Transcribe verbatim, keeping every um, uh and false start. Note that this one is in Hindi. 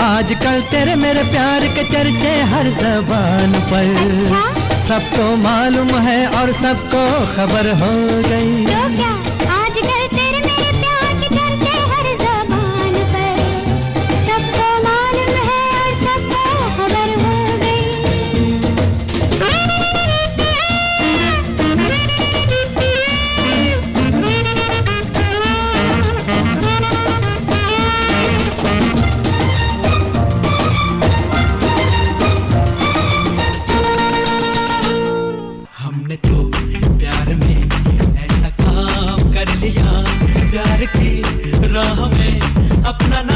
आजकल तेरे मेरे प्यार के चर्चे हर ज़बान पर। अच्छा? सबको मालूम है और सबको खबर हो गई। तो क्या आजकल तेरे मेरे प्यार के चर्चे हर ज़बान पर। सबको मालूम है और सबको खबर हो हमने तो प्यार में ऐसा काम कर लिया, प्यार की राह में अपना